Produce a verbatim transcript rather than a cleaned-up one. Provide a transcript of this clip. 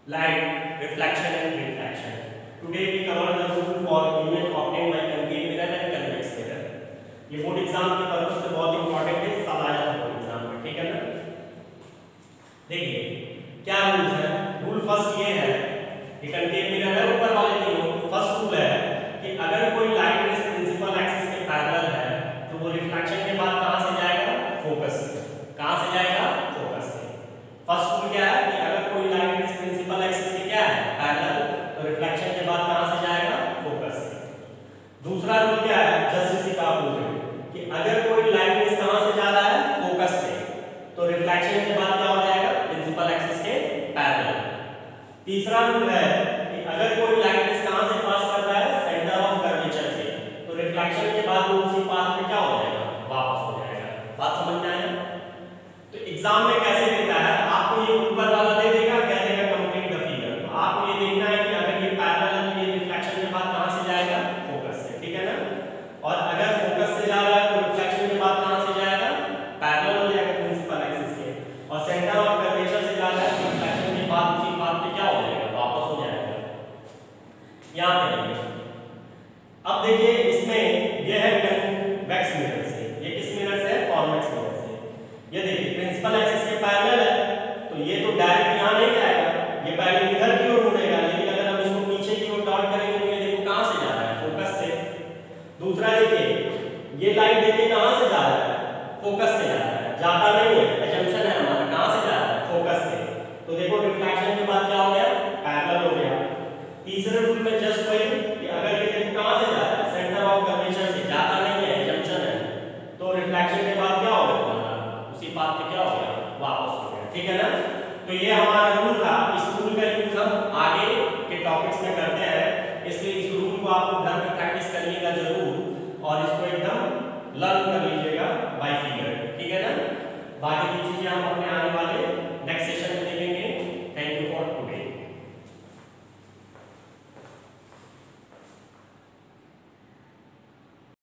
light, reflection and refraction. Today we cover the rule for image obtained by concave mirror and convex mirror. ये board exam के purpose से बहुत important है, सब आया था बोर्ड एग्जाम में, ठीक है ना। देखिए क्या रूल्स है। रूल फर्स्ट ये है कि concave mirror है ऊपर वाले तीनों। फर्स्ट रूल है कि अगर कोई लाइट इस प्रिंसिपल एक्सिस के पैरेलल है तो वो रिफ्लेक्शन के बाद कहां से जाएगा? फोकस से। कहां से जाएगा? फोकस से। फर्स्ट रूल क्या है कि अगर कोई लाइट इस प्रिंसिपल एक्सिस के क्या है? पैरेलल, तो रिफ्लेक्शन के बाद कहां से जाएगा? फोकस से। दूसरा रूल क्या है? जस्ट इसी का अपोजिट कि अगर कोई लाइट इस कहां से जा रहा है? फोकस से, तो रिफ्लेक्शन के बाद क्या हो जाएगा? प्रिंसिपल एक्सिस के पैरेलल। तीसरा रूल है कि अगर कोई लाइट इस कहां से पास कर रहा है? सेंटर ऑफ कर्वेचर से, तो रिफ्लेक्शन के बाद वो उसी पाथ में क्या हो जाएगा? वापस हो जाएगा। बात समझ में आया? तो एग्जाम में कैसे देता है, आपको ये ऊपर वाला दे देगा, कह देगा कंप्लीट द फिगर। तो आपको ये देखना है कि अगर ये पैरेलल है तो ये रिफ्लेक्शन के बाद कहां से जाएगा? फोकस से, ठीक है ना। और अगर फोकस से जा रहा है तो रिफ्लेक्शन के बाद कहां से जाएगा? पैरेलल हो जाएगा प्रिंसिपल एक्सिस के। और सेंटर ऑफ कर्वेचर से जा रहा है तो रिफ्लेक्शन के बाद उसी पाथ पे क्या हो जाएगा? वापस हो जाएगा। यहां पे देखिए, अब देखिए इसमें ये है कन्वेक्स मिरर से, ये किस मिरर से है? कॉन्वेक्स मिरर से। ये देखिए प्रिंसिपल एक्सिस के पैरेलल है तो ये तो डायरेक्ट यहां नहीं जाएगा, ये पहले इधर की ओर मुड़ेगा। लेकिन अगर हम इसको पीछे की ओर डॉट करेंगे तो ये देखो कहां से जा रहा है? फोकस से। दूसरा देखिए ये लाइट देखिए कहां से जा रहा है? फोकस से जा रहा है, जाता नहीं है, असम्पशन है हमारा। कहां से जा रहा है? फोकस से। तो देखो रिफ्लेक्शन के बाद क्या हो गया? पैरेलल हो गया। तीसरे रूल में जस्ट वही कि अगर ये देखो कहां से जा रहा है? सेंटर ऑफ कर्वेचर से, जाता नहीं है, असम्पशन है, तो रिफ्लेक्शन के बाद क्या होगा तुम्हारा? उसी पाथ पे क्या हो गया? वापस हो गया, ठीक है ना। तो ये हमारा रूल था। इस रूल का यूज हम आगे के टॉपिक्स में करते हैं, इसलिए इस रूल को आपको घर में प्रैक्टिस करने का जरूर